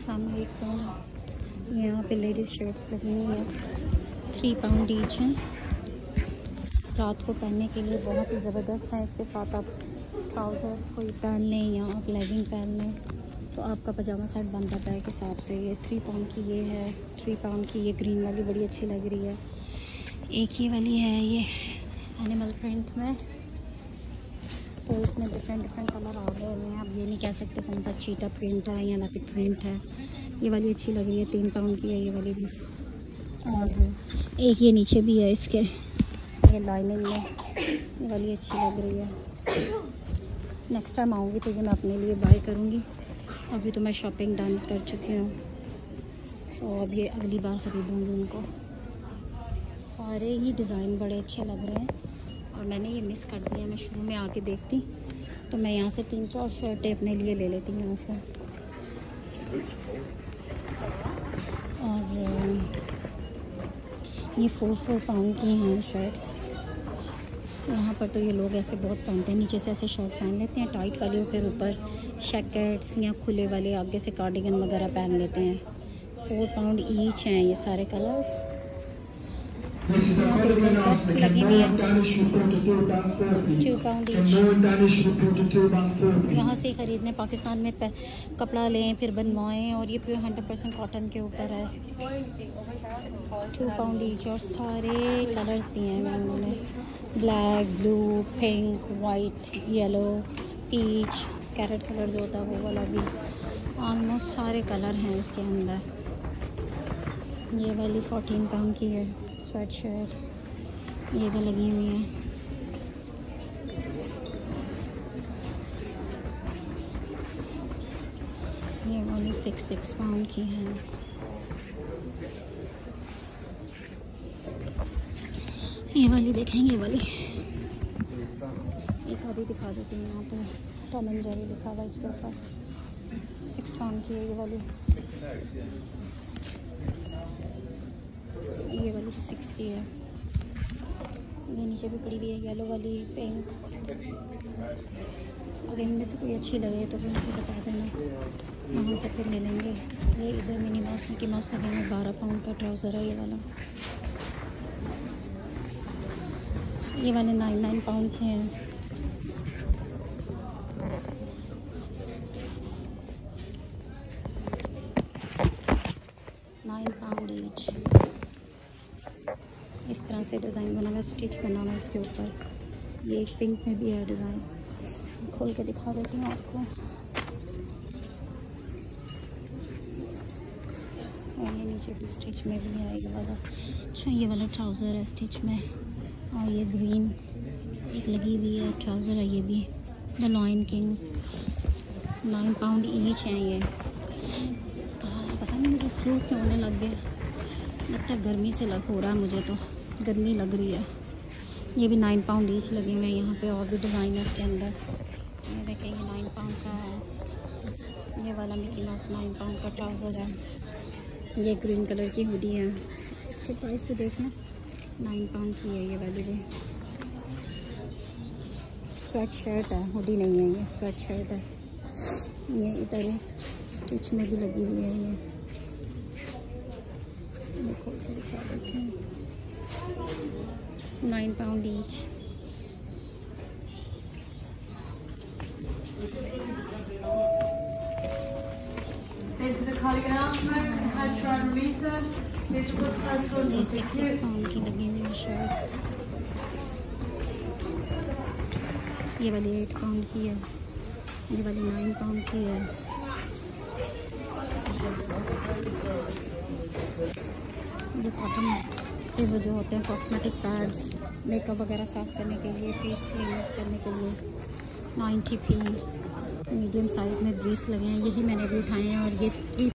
अस्सलाम वालेकुम। यहाँ पे लेडीज़ शर्ट्स लगी हुई हैं, 3 पाउंड ईच हैं। रात को पहनने के लिए बहुत ही ज़बरदस्त है। इसके साथ आप ट्राउज़र कोई पहन लें या आप लेगिंग पहन लें तो आपका पजामा सेट बन जाता है के हिसाब से। ये 3 पाउंड की ये है, 3 पाउंड की ये ग्रीन वाली बड़ी अच्छी लग रही है। एक ही वाली है ये एनिमल प्रिंट में, तो इसमें डिफरेंट कलर आ गए हैं। आप ये नहीं कह सकते कौन सा चीटा प्रिंट है या लेपिड प्रिंट है। ये वाली अच्छी लग रही है, 3 पाउंड की है ये वाली भी। और एक ये नीचे भी है इसके, ये लाइनिंग में, ये वाली अच्छी लग रही है। नेक्स्ट टाइम आऊँगी तो ये मैं अपने लिए बाय करूँगी। अभी तो मैं शॉपिंग डन कर चुकी हूँ, तो अब ये अगली बार ख़रीदूँगी उनको। सारे ही डिज़ाइन बड़े अच्छे लग रहे हैं और मैंने ये मिस कर दिया। मैं शुरू में आके देखती तो मैं यहाँ से 3-4 शर्टें अपने लिए ले लेती हूँ यहाँ से। और ये 4 पाउंड की हैं शर्ट्स। यहाँ पर तो ये लोग ऐसे बहुत पहनते हैं, नीचे से ऐसे शर्ट पहन लेते हैं टाइट वाली, फिर ऊपर जैकेट्स या खुले वाले आगे से कार्डिगन वगैरह पहन लेते हैं। 4 पाउंड ईच हैं ये सारे कलर। यहाँ पे वेस्ट लगी हुई है 2 पाउंड ईच। यहाँ से ख़रीदने, पाकिस्तान में कपड़ा लें फिर बनवाएं, और ये प्योर 100% कॉटन के ऊपर है। 2 पाउंड ईच और सारे कलर्स दिए हैं उन्होंने, black, blue, pink, white, yellow, peach, carrot colour जो होता है वो वाला भी। ऑलमोस्ट सारे कलर हैं इसके अंदर। ये वाली 14 पाउंड की है स्वेट शर्ट, ये इधर लगी हुई है। ये वाली 6 पाउंड की है। ये वाली देखेंगे, ये वाली एक आधी दिखा देती हूँ। यहाँ पे टॉम एंड जेरी लिखा हुआ इसके ऊपर, 6 पाउंड की है ये वाली। ये वाली 6 की है। ये नीचे भी पड़ी हुई है येलो वाली, पिंक। अगर इनमें से कोई अच्छी लगे तो फिर मुझे बता देना, वहाँ से फिर ले लेंगे। ये इधर मिनी माउस मिकी माउस लगे हैं, 12 पाउंड का ट्राउज़र है ये वाला। ये वाले 9 पाउंड के हैं। £9 ईच। इस तरह से डिज़ाइन बना हुआ, स्टिच बना हुआ इसके ऊपर। ये एक पिंक में भी है डिज़ाइन, खोल के दिखा देती हूँ आपको। और ये नीचे भी स्टिच में भी है ये वाला। अच्छा, ये वाला ट्राउज़र है स्टिच में, और ये ग्रीन एक लगी हुई है ट्राउज़र है ये भी, the Lion King. 9 pound each हैं ये। पता नहीं मुझे फ्लू क्यों होने लग गया, लगता है गर्मी से हो रहा है, मुझे तो गर्मी लग रही है। ये भी 9 पाउंड ईच लगे हुए हैं यहाँ पे, और भी डिज़ाइन है इसके अंदर। ये देखेंगे 9 पाउंड का है। ये वाला मिकी माउस 9 पाउंड का ट्राउज़र है। ये ग्रीन कलर की हुडी है, इसके प्राइस भी देख लें, 9 पाउंड की है ये वाली भी। स्वेट शर्ट है, हुडी नहीं है ये, स्वेट शर्ट है। ये इधर एक स्टिच में भी लगी हुई है। ये खोल के दिखा देते हैं, 9 pound each. This is a cardigan announcement from Hydra and Risa. This was first one to 6 pound की लगी हुई है शर्ट। ये वाली 8 पाउंड की है, ये वाली 9 पाउंड की है। ये कॉटन के वो जो होते हैं कॉस्मेटिक पैड्स, मेकअप वगैरह साफ़ करने के लिए, फेस क्लीन करने के लिए, 90p। मीडियम साइज़ में ब्रीफ्स लगे हैं, यही मैंने भी उठाए हैं। और ये 3